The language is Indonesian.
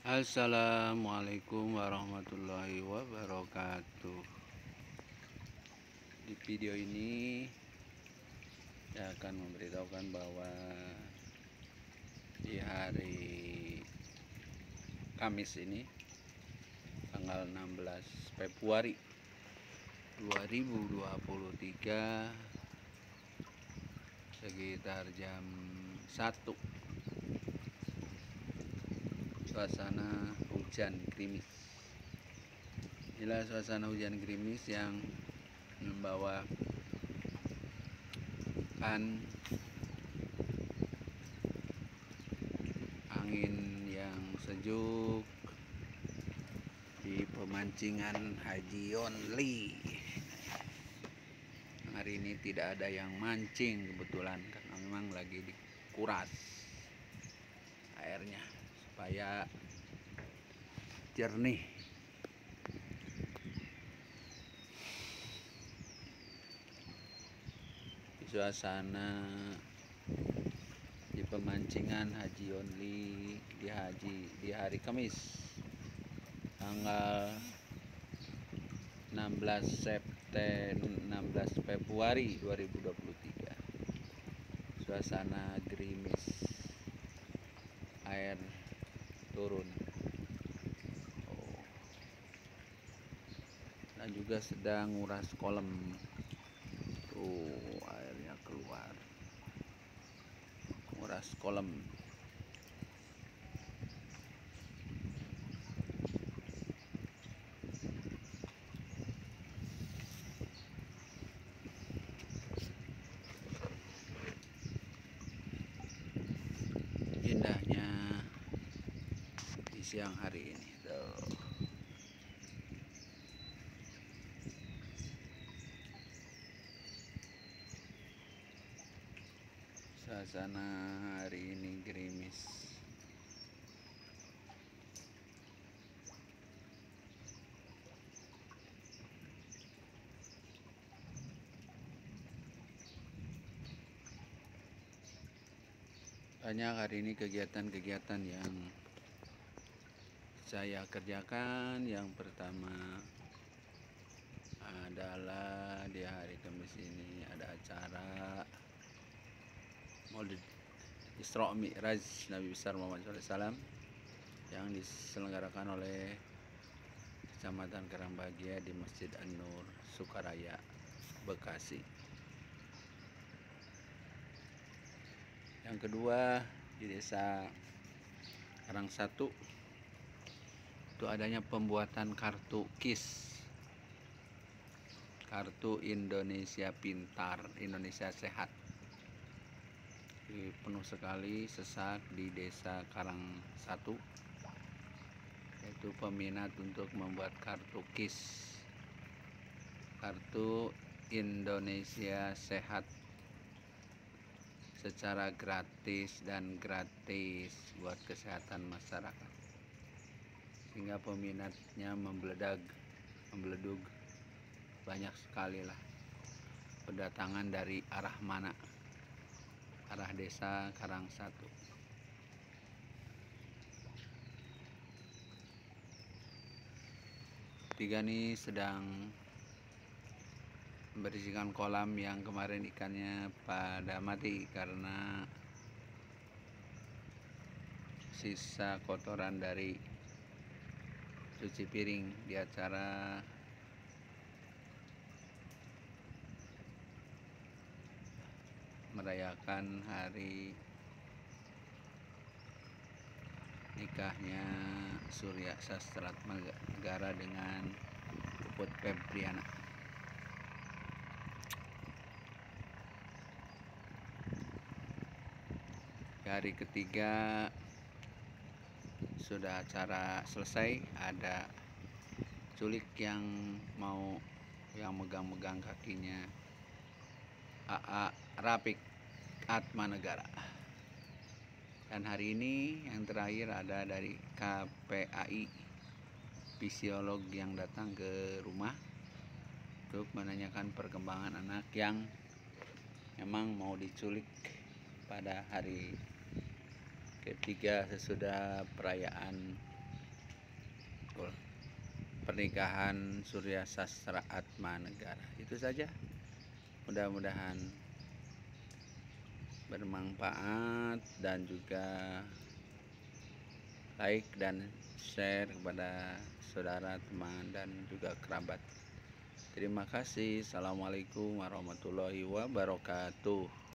Assalamualaikum warahmatullahi wabarakatuh. Di video ini saya akan memberitahukan bahwa di hari Kamis ini tanggal 16 Februari 2023 sekitar jam 1, suasana hujan gerimis. Inilah suasana hujan gerimis yang membawa angin yang sejuk di pemancingan Haji Only. Hari ini tidak ada yang mancing kebetulan karena memang lagi dikuras airnya supaya jernih. Suasana di pemancingan Haji Only di hari Kamis tanggal 16 Februari 2023. Suasana gerimis, air turun, dan juga sedang nguras kolam. Tuh airnya keluar, nguras kolam. Indahnya di siang hari ini tuh. Suasana hari ini gerimis. Banyak hari ini kegiatan-kegiatan yang saya kerjakan. Yang pertama adalah di hari Kamis ini ada acara Maulid Isra Mi'raj Nabi besar Muhammad SAW yang diselenggarakan oleh Kecamatan Karangbahagia di Masjid An-Nur, Sukaraya, Bekasi. Yang kedua di Desa Karang Satu itu adanya pembuatan kartu KIS, kartu Indonesia Pintar, Indonesia Sehat. Penuh sekali sesak di Desa Karang Satu, yaitu peminat untuk membuat kartu KIS, kartu Indonesia Sehat, secara gratis buat kesehatan masyarakat, sehingga peminatnya membeledug banyak sekali lah, berdatangan dari arah mana, arah Desa Karang Satu. Tiga ini sedang membersihkan kolam yang kemarin ikannya pada mati karena sisa kotoran dari cuci piring di acara merayakan hari nikahnya Surya Sastranegara dengan Puput Febriana. Hari ketiga sudah acara selesai, ada culik yang megang-megang kakinya AA Rapik Atmanegara. Dan hari ini yang terakhir ada dari KPAI, fisiolog yang datang ke rumah untuk menanyakan perkembangan anak yang memang mau diculik pada hari ketiga sesudah perayaan pernikahan Surya Sastra Atmanegara. Itu saja, mudah-mudahan bermanfaat dan juga like dan share kepada saudara, teman, dan juga kerabat. Terima kasih. Assalamualaikum warahmatullahi wabarakatuh.